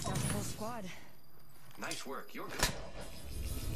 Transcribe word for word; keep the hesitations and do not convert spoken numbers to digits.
Got a full squad. Nice work. You're good.